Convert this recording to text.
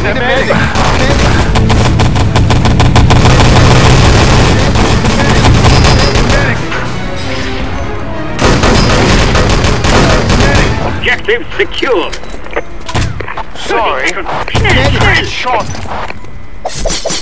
need a medic. Objective secure. Sorry. Great shot.